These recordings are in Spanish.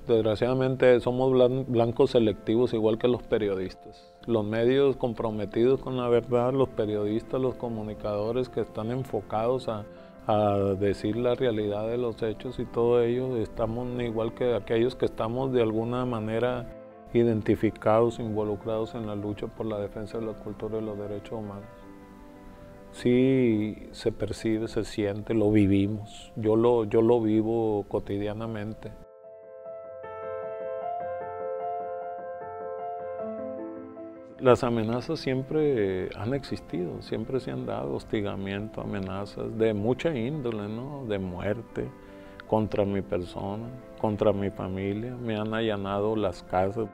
Desgraciadamente somos blancos selectivos igual que los periodistas. Los medios comprometidos con la verdad, los periodistas, los comunicadores que están enfocados a decir la realidad de los hechos y todo ello, estamos igual que aquellos que estamos de alguna manera identificados, involucrados en la lucha por la defensa de la cultura y los derechos humanos. Sí se percibe, se siente, lo vivimos. Yo lo vivo cotidianamente. Las amenazas siempre han existido, siempre se han dado, hostigamiento, amenazas de mucha índole, ¿no? De muerte contra mi persona, contra mi familia, me han allanado las casas.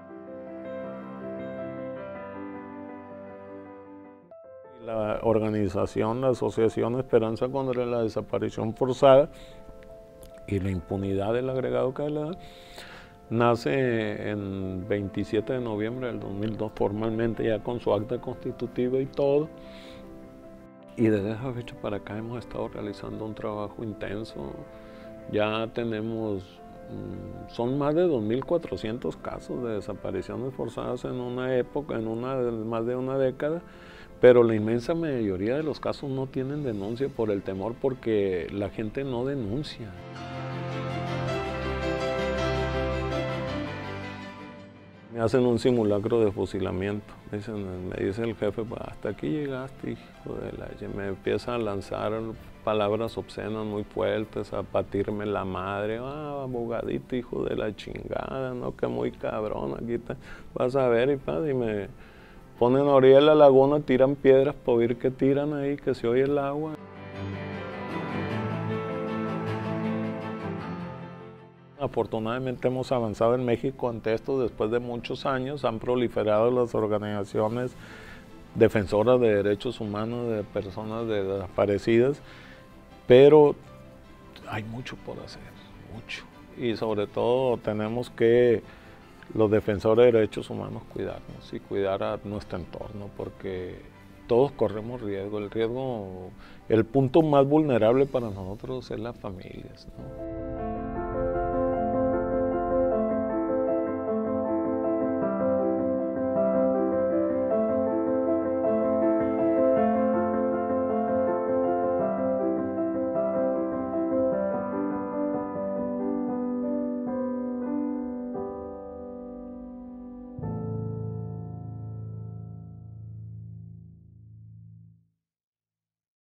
La organización, la Asociación Esperanza contra la Desaparición Forzada y la impunidad del agregado Calada nace en 27 de noviembre del 2002 formalmente, ya con su acta constitutiva y todo. Y desde esa fecha para acá hemos estado realizando un trabajo intenso. Ya tenemos, son más de 2.400 casos de desapariciones forzadas en una época, más de una década, pero la inmensa mayoría de los casos no tienen denuncia por el temor, porque la gente no denuncia. Me hacen un simulacro de fusilamiento. Me dice el jefe, pues hasta aquí llegaste, hijo de la... Me empieza a lanzar palabras obscenas muy fuertes, a batirme la madre. Ah, abogadito, hijo de la chingada, ¿no? Que muy cabrón, aquí te vas a ver, y me ponen a orilla de la laguna, tiran piedras para oír que tiran ahí, que se oye el agua. Afortunadamente hemos avanzado en México ante esto después de muchos años. Han proliferado las organizaciones defensoras de derechos humanos de personas desaparecidas, pero hay mucho por hacer, mucho. Y sobre todo tenemos que, los defensores de derechos humanos, cuidarnos y cuidar a nuestro entorno, porque todos corremos riesgo. El punto más vulnerable para nosotros es las familias, ¿no?